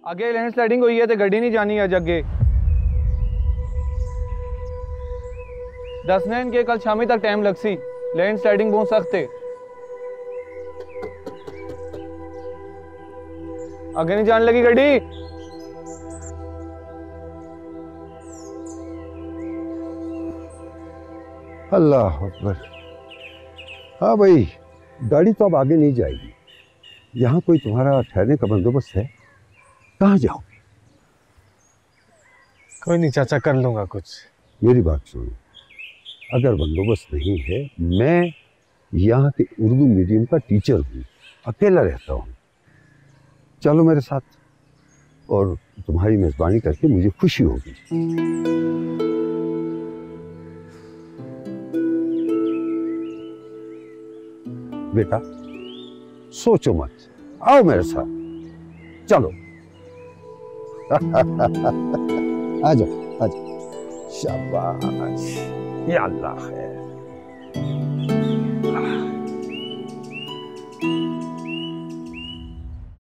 आगे land sliding हुई है तो गड्डी नहीं जानी अज अगे। दसने के कल शामी तक टाइम लग सी, लैंड स्लाइडिंग बहुत सख्त है। आगे नहीं जाने लगी गड्डी। अल्लाह अकबर। हाँ भाई, गाड़ी तो अब आगे नहीं जाएगी। यहाँ कोई तुम्हारा ठहरने का बंदोबस्त है? कहाँ जाओ? कोई नहीं चाचा, कर लूंगा कुछ। मेरी बात सुनो, अगर बंदोबस्त नहीं है, मैं यहाँ के उर्दू मीडियम का टीचर हूँ, अकेला रहता हूँ। चलो मेरे साथ, और तुम्हारी मेजबानी करके मुझे खुशी होगी। बेटा सोचो मत, आओ मेरे साथ, चलो। आ जाओ, आ जाओ। शाबाश, या अल्लाह है।